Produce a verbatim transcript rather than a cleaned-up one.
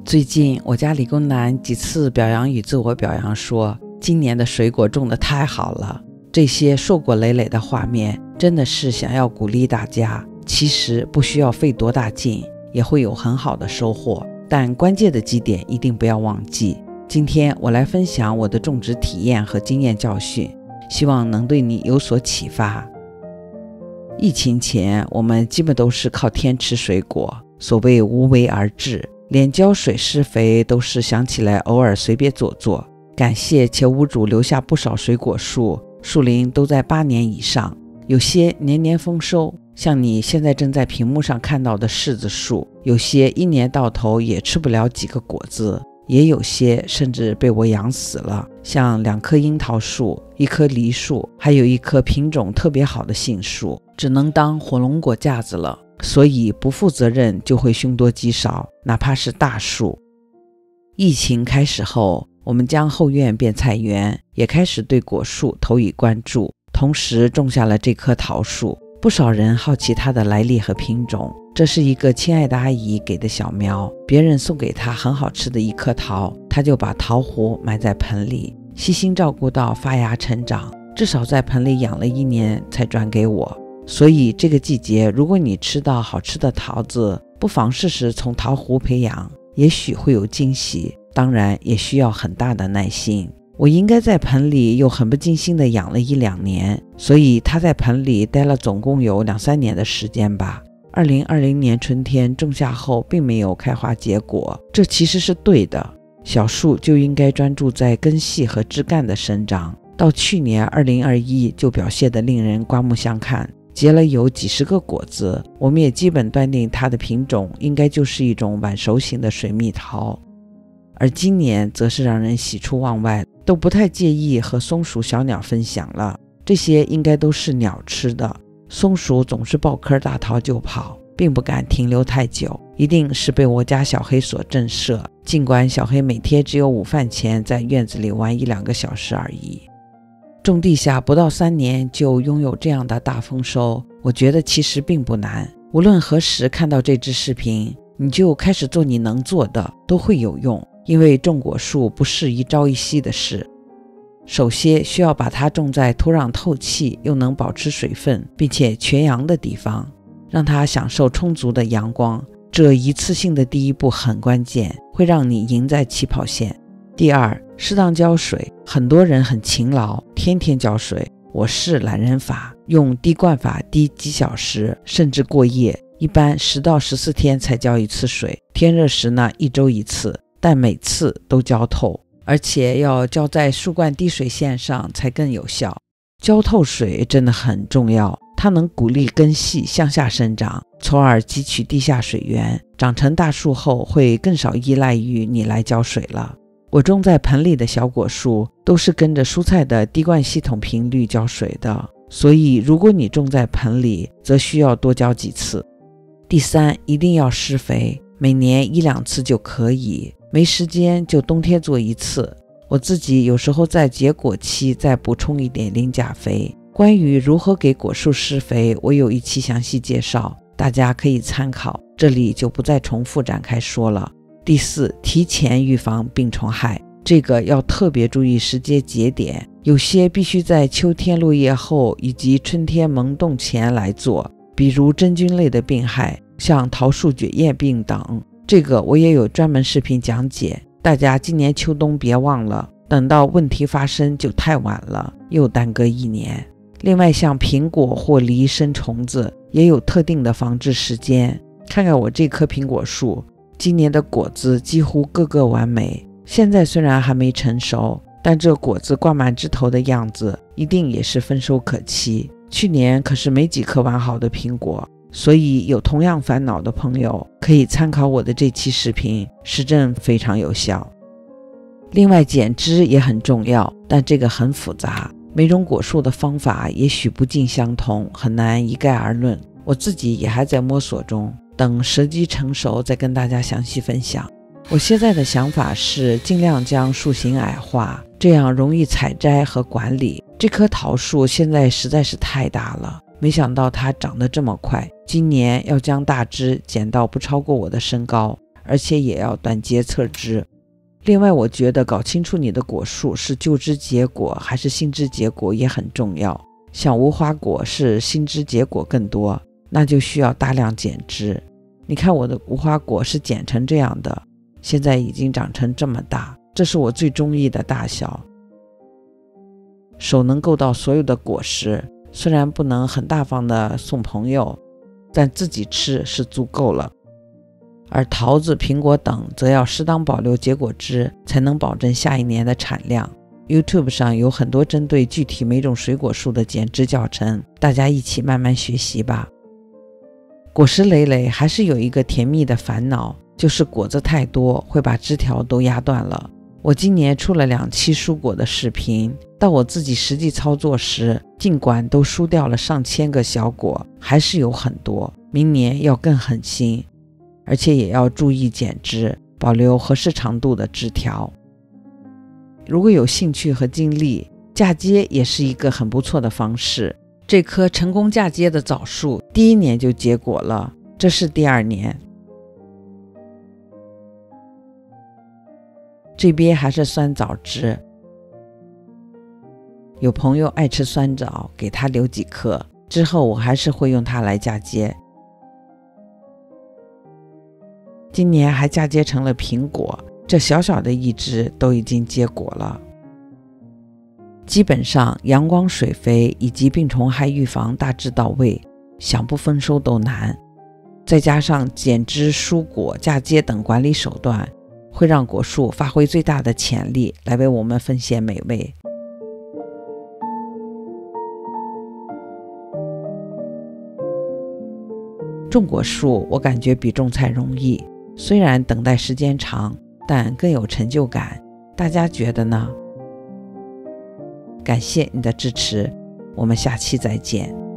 最近我家理工男几次表扬与自我表扬说，今年的水果种得太好了。这些硕果累累的画面真的是想要鼓励大家，其实不需要费多大劲也会有很好的收获，但关键的几点一定不要忘记。今天我来分享我的种植体验和经验教训，希望能对你有所启发。疫情前我们基本都是靠天吃水果，所谓无为而治，连浇水施肥都是想起来偶尔随便做做。感谢且屋主留下不少水果树，树龄都在八年以上，有些年年丰收，像你现在正在屏幕上看到的柿子树，有些一年到头也吃不了几个果子，也有些甚至被我养死了，像两棵樱桃树，一棵梨树，还有一棵品种特别好的杏树，只能当火龙果架子了。所以不负责任就会凶多吉少，哪怕是大树。疫情开始后，我们将后院变菜园，也开始对果树投以关注，同时种下了这棵桃树。不少人好奇它的来历和品种，这是一个亲爱的阿姨给的小苗，别人送给她很好吃的一颗桃，她就把桃核埋在盆里，细心照顾到发芽成长，至少在盆里养了一年才转给我。所以这个季节，如果你吃到好吃的桃子，不妨试试从桃核培养，也许会有惊喜，当然也需要很大的耐心。我应该在盆里又很不尽心地养了一两年，所以它在盆里待了总共有两三年的时间吧。二零二零年春天种下后并没有开花结果，这其实是对的，小树就应该专注在根系和枝干的生长。到去年二零二一就表现得令人刮目相看，结了有几十个果子，我们也基本断定它的品种应该就是一种晚熟型的水蜜桃。而今年则是让人喜出望外，都不太介意和松鼠小鸟分享了，这些应该都是鸟吃的。松鼠总是抱颗大桃就跑，并不敢停留太久，一定是被我家小黑所震慑，尽管小黑每天只有午饭前在院子里玩一两个小时而已。种地下不到三年就拥有这样的大丰收，我觉得其实并不难。无论何时看到这支视频，你就开始做你能做的，都会有用。因为种果树不是一朝一夕的事，首先需要把它种在土壤透气又能保持水分并且全阳的地方，让它享受充足的阳光。这一次性的第一步很关键，会让你赢在起跑线。第二，适当浇水。很多人很勤劳，天天浇水，我是懒人法，用滴灌法滴几小时甚至过夜，一般十到十四天才浇一次水，天热时呢一周一次，但每次都浇透，而且要浇在树冠滴水线上才更有效。浇透水真的很重要，它能鼓励根系向下生长，从而汲取地下水源，长成大树后会更少依赖于你来浇水了。我种在盆里的小果树都是跟着蔬菜的滴灌系统频率浇水的，所以如果你种在盆里，则需要多浇几次。第三，一定要施肥，每年一两次就可以，没时间就冬天做一次。我自己有时候在结果期再补充一点磷钾肥。关于如何给果树施肥，我有一期详细介绍，大家可以参考，这里就不再重复展开说了。第四，提前预防病虫害，这个要特别注意时间节点，有些必须在秋天落叶后以及春天萌动前来做，比如真菌类的病害，像桃树卷叶病等，这个我也有专门视频讲解，大家今年秋冬别忘了，等到问题发生就太晚了，又耽搁一年。另外像苹果或梨生虫子也有特定的防治时间，看看我这棵苹果树，今年的果子几乎个个完美，现在虽然还没成熟，但这果子挂满枝头的样子一定也是丰收可期。去年可是没几颗完好的苹果，所以有同样烦恼的朋友可以参考我的这期视频，实证非常有效。另外剪枝也很重要，但这个很复杂，每种果树的方法也许不尽相同，很难一概而论，我自己也还在摸索中，等时机成熟再跟大家详细分享。我现在的想法是尽量将树形矮化，这样容易采摘和管理。这棵桃树现在实在是太大了，没想到它长得这么快，今年要将大枝剪到不超过我的身高， 而且也要短节侧枝。另外，我觉得搞清楚你的果树是旧枝结果还是新枝结果也很重要。像无花果是新枝结果更多，那就需要大量剪枝。你看我的无花果是剪成这样的，现在已经长成这么大，这是我最中意的大小。手能够到所有的果实，虽然不能很大方的送朋友，但自己吃是足够了。而桃子、苹果等则要适当保留结果汁，才能保证下一年的产量。YouTube 上有很多针对具体每种水果树的剪枝教程，大家一起慢慢学习吧。果实累累还是有一个甜蜜的烦恼，就是果子太多会把枝条都压断了。我今年出了两期疏果的视频，到我自己实际操作时，尽管都疏掉了上千个小果，还是有很多。明年要更狠心，而且也要注意剪枝，保留合适长度的枝条。如果有兴趣和精力，嫁接也是一个很不错的方式。这棵成功嫁接的枣树第一年就结果了，这是第二年。这边还是酸枣枝，有朋友爱吃酸枣，给他留几颗，之后我还是会用它来嫁接。今年还嫁接成了苹果，这小小的一枝都已经结果了。基本上阳光、水肥以及病虫害预防大致到位，想不丰收都难。再加上剪枝、疏果、嫁接等管理手段，会让果树发挥最大的潜力，来为我们奉献美味。种果树我感觉比种菜容易，虽然等待时间长，但更有成就感。大家觉得呢？感谢你的支持，我们下期再见。